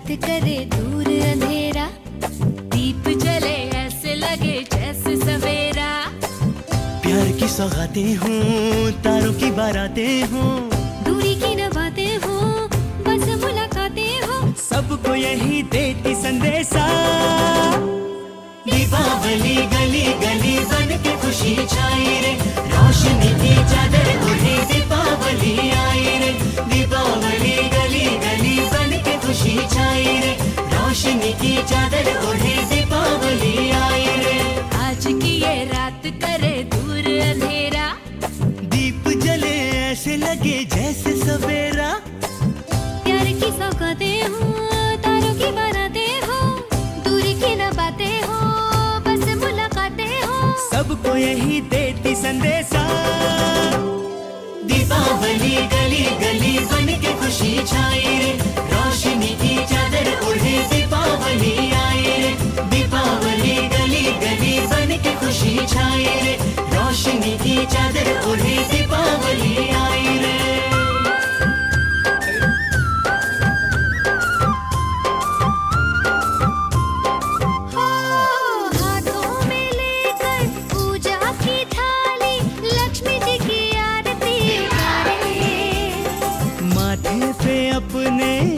रात करे दूर अंधेरा, दीप जले ऐसे लगे जैसे सवेरा। प्यार की सौगातें हों, तारों की बारातें हों, दूरी की न बातें हों, बस मुलाकातें हों, सबको यही देती संदेशा। दीपावली गली गली बन के खुशी छाई रे, रोशनी की चादर ओढ़े दीपावली आई रे। दीपावली गली गली बन के खुशी छाई रे, रोशनी की चादर ओढ़े दीपावली आई रे। आज की ये रात करे दूर अंधेरा, दीप जले ऐसे लगे जैसे सवेरा। प्यार की सौगातें हों, तारों की बारातें हों, दूरी की न बातें हों, बस मुलाकातें हों, सबको यही देती संदेशा। दीपावली गली गली बन के खुशी छाई रे, रोशनी की चादर ओढ़े दीपावली आई रे। दीपावली गली गली बन के खुशी छाई रे, रोशनी की चादर ओढ़े दीपावली आई रे। हाथों में लेकर पूजा की थाली, लक्ष्मी जी की आरती उतारे। माथे पे अपने